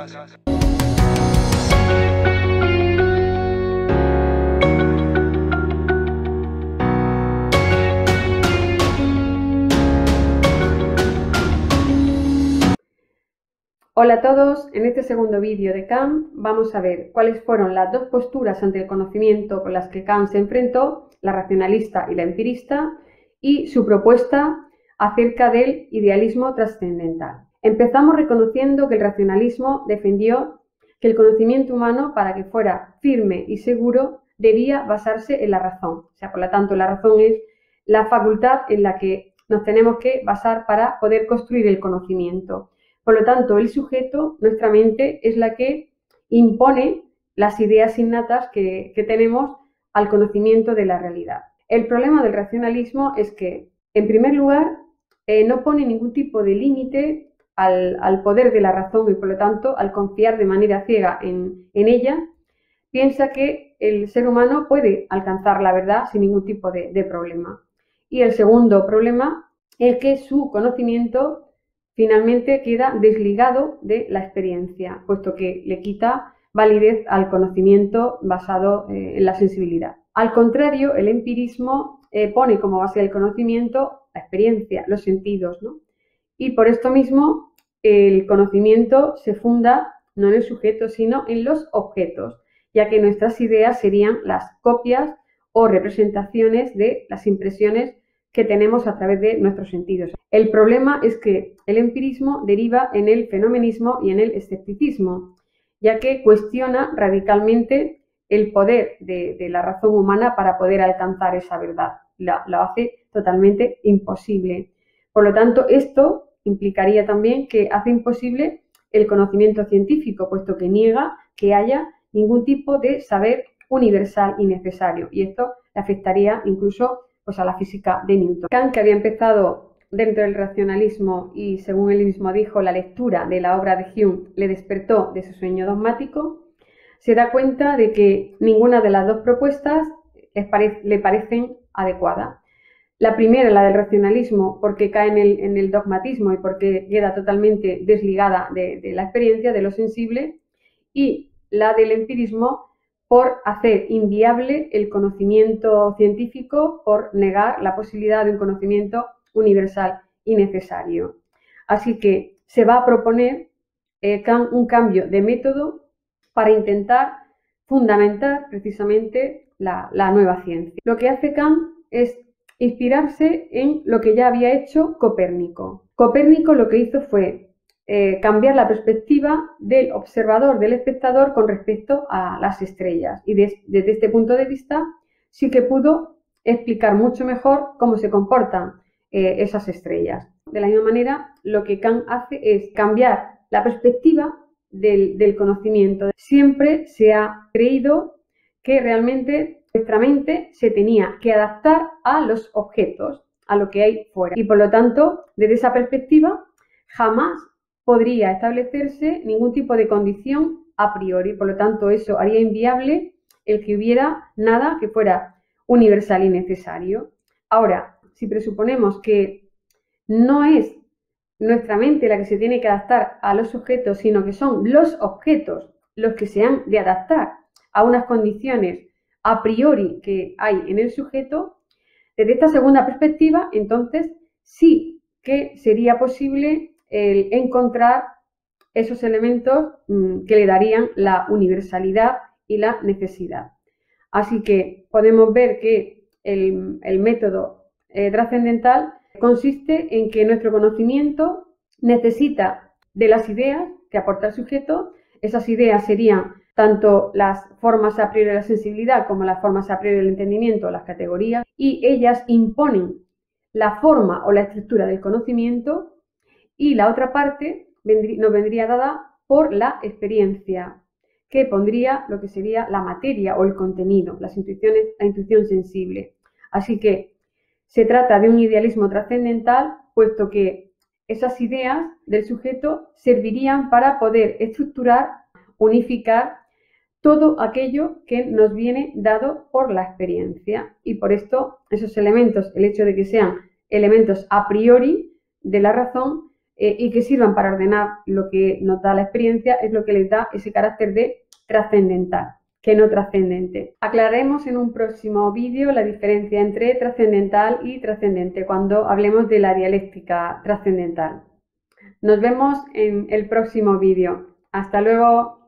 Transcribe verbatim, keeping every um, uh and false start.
Hola a todos, en este segundo vídeo de Kant vamos a ver cuáles fueron las dos posturas ante el conocimiento con las que Kant se enfrentó, la racionalista y la empirista, y su propuesta acerca del idealismo trascendental. Empezamos reconociendo que el racionalismo defendió que el conocimiento humano, para que fuera firme y seguro, debía basarse en la razón. O sea, por lo tanto, la razón es la facultad en la que nos tenemos que basar para poder construir el conocimiento. Por lo tanto, el sujeto, nuestra mente, es la que impone las ideas innatas que, que tenemos al conocimiento de la realidad. El problema del racionalismo es que, en primer lugar, eh, no pone ningún tipo de límite al, al poder de la razón y, por lo tanto, al confiar de manera ciega en, en ella, piensa que el ser humano puede alcanzar la verdad sin ningún tipo de, de problema. Y el segundo problema es que su conocimiento finalmente queda desligado de la experiencia, puesto que le quita validez al conocimiento basado eh, en la sensibilidad. Al contrario, el empirismo eh, pone como base del conocimiento la experiencia, los sentidos, ¿no? Y por esto mismo el conocimiento se funda no en el sujeto, sino en los objetos, ya que nuestras ideas serían las copias o representaciones de las impresiones que tenemos a través de nuestros sentidos. El problema es que el empirismo deriva en el fenomenismo y en el escepticismo, ya que cuestiona radicalmente el poder de, de la razón humana para poder alcanzar esa verdad. La, lo hace totalmente imposible. Por lo tanto, esto implicaría también que hace imposible el conocimiento científico, puesto que niega que haya ningún tipo de saber universal y necesario. Y esto le afectaría incluso pues, a la física de Newton. Kant, que había empezado dentro del racionalismo y, según él mismo dijo, la lectura de la obra de Hume le despertó de su sueño dogmático, se da cuenta de que ninguna de las dos propuestas les pare- le parecen adecuadas. La primera, la del racionalismo, porque cae en el, en el dogmatismo y porque queda totalmente desligada de, de la experiencia, de lo sensible, y la del empirismo, por hacer inviable el conocimiento científico, por negar la posibilidad de un conocimiento universal y necesario. Así que se va a proponer eh, un cambio de método para intentar fundamentar precisamente la, la nueva ciencia. Lo que hace Kant es inspirarse en lo que ya había hecho Copérnico. Copérnico lo que hizo fue eh, cambiar la perspectiva del observador, del espectador, con respecto a las estrellas. Y des, desde este punto de vista sí que pudo explicar mucho mejor cómo se comportan eh, esas estrellas. De la misma manera, lo que Kant hace es cambiar la perspectiva del, del conocimiento. Siempre se ha creído que realmente nuestra mente se tenía que adaptar a los objetos, a lo que hay fuera. Y por lo tanto, desde esa perspectiva, jamás podría establecerse ningún tipo de condición a priori. Por lo tanto, eso haría inviable el que hubiera nada que fuera universal y necesario. Ahora, si presuponemos que no es nuestra mente la que se tiene que adaptar a los objetos, sino que son los objetos los que se han de adaptar a unas condiciones a priori que hay en el sujeto, desde esta segunda perspectiva, entonces sí que sería posible el encontrar esos elementos mmm, que le darían la universalidad y la necesidad. Así que podemos ver que el, el método eh, trascendental consiste en que nuestro conocimiento necesita de las ideas que aporta el sujeto. Esas ideas serían tanto las formas a priori de la sensibilidad como las formas a priori del entendimiento, las categorías, y ellas imponen la forma o la estructura del conocimiento, y la otra parte vendrí, nos vendría dada por la experiencia, que pondría lo que sería la materia o el contenido, las intuiciones, la intuición sensible. Así que se trata de un idealismo trascendental, puesto que esas ideas del sujeto servirían para poder estructurar, unificar todo aquello que nos viene dado por la experiencia. Y por esto, esos elementos, el hecho de que sean elementos a priori de la razón, eh, y que sirvan para ordenar lo que nos da la experiencia es lo que les da ese carácter de trascendental, que no trascendente. Aclararemos en un próximo vídeo la diferencia entre trascendental y trascendente cuando hablemos de la dialéctica trascendental. Nos vemos en el próximo vídeo. Hasta luego.